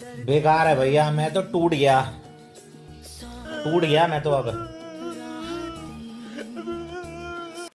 बेकार है भैया, मैं तो टूट गया, टूट गया मैं तो अब।